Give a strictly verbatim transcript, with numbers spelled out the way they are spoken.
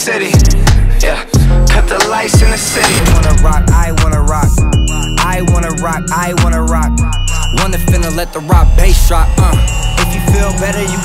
city. Yeah, cut the lights in the city. I wanna rock, I wanna rock. I wanna rock, I wanna rock. Wanna finna let the rock bass drop, uh. If you feel better, you